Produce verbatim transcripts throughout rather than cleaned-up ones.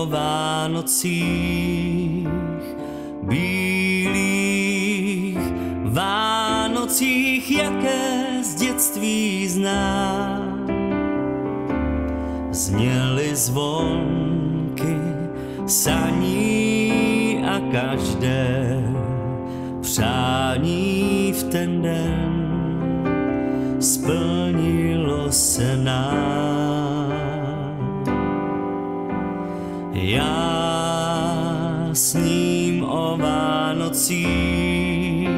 o Vánocích, bílých Vánocích, jaké z dětství znám. Zněly zvonky saní a každé přání v ten den splnilo se nám. Já sním o Vánocích,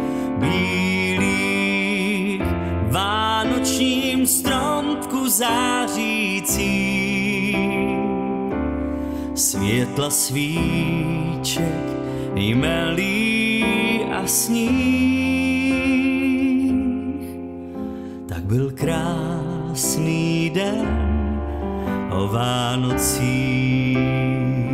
bílých vánočním stromku zářící, světla svíček, jmelí a sníh. Tak byl krásný den o Vánocích.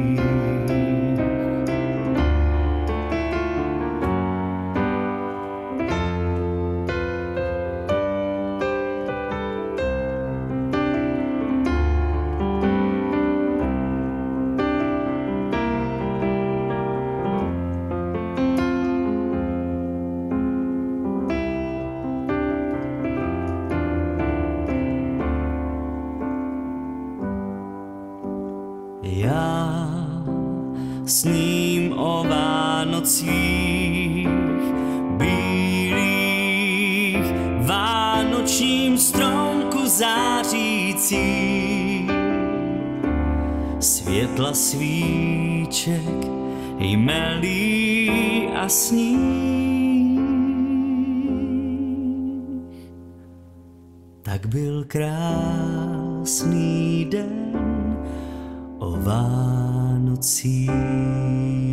Já sním o Vánocích, bílých vánočním stromku zářící, světla svíček, jmelí a sníh. Tak byl krásný den o Vánocích.